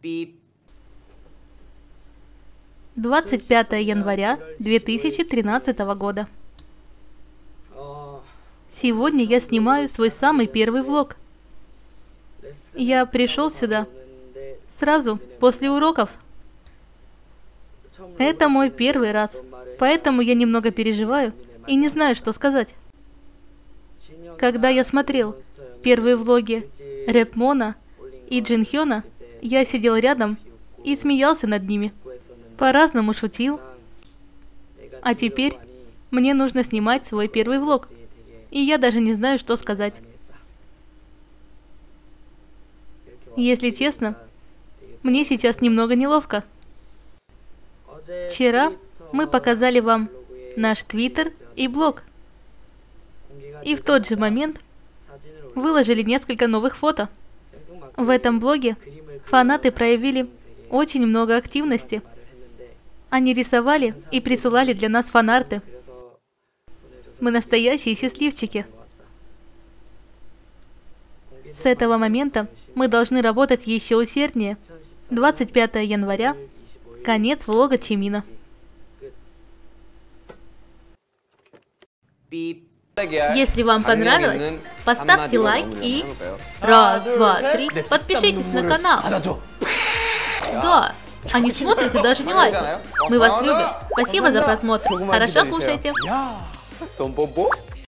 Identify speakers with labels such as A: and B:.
A: 25 января 2013 года. Сегодня я снимаю свой самый первый влог. Я пришел сюда сразу после уроков. Это мой первый раз, поэтому я немного переживаю и не знаю, что сказать. Когда я смотрел первые влоги Рэпмона и Джинхёна, я сидел рядом и смеялся над ними. По-разному шутил. А теперь мне нужно снимать свой первый влог. И я даже не знаю, что сказать. Если честно, мне сейчас немного неловко. Вчера мы показали вам наш твиттер и блог. И в тот же момент выложили несколько новых фото. В этом блоге фанаты проявили очень много активности. Они рисовали и присылали для нас фанарты. Мы настоящие счастливчики. С этого момента мы должны работать еще усерднее. 25 января. Конец влога Чимина. Если вам понравилось, поставьте лайк и... Раз, два, три. Подпишитесь на канал. Да, они смотрят и даже не лайкают. Мы вас любим. Спасибо за просмотр. Хорошо кушайте.